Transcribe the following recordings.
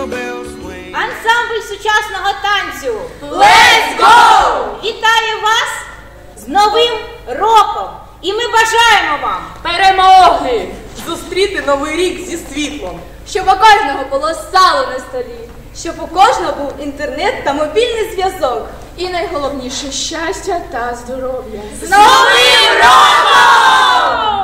Ансамбль сучасного танцю Let's go! вітає вас з Новим роком! І ми бажаємо вам перемоги! Зустріти новий рік зі світлом, щоб у кожного було сало на столі, щоб у кожного був інтернет та мобільний зв'язок. І найголовніше щастя та здоров'я. З Новим роком!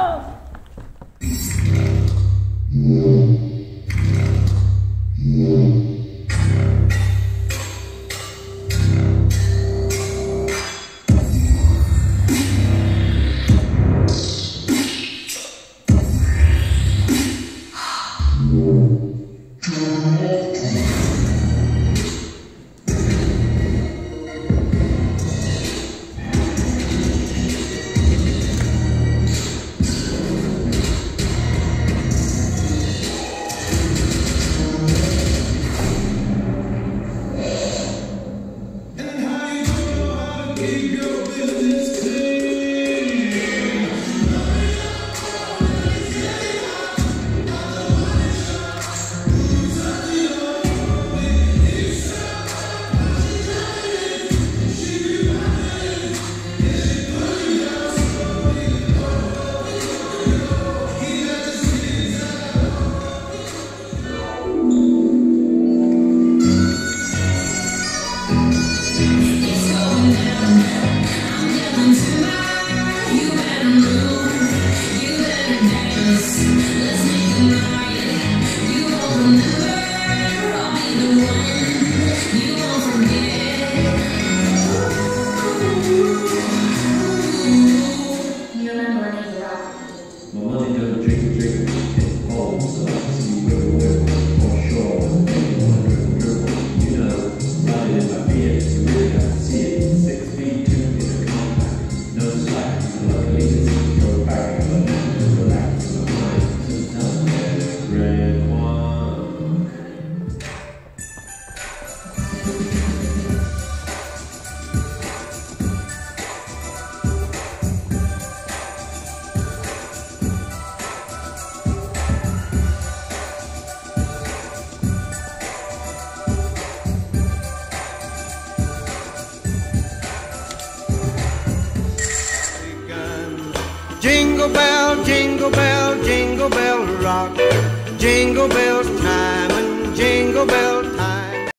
Jingle bell rock, jingle bells chime and jingle bells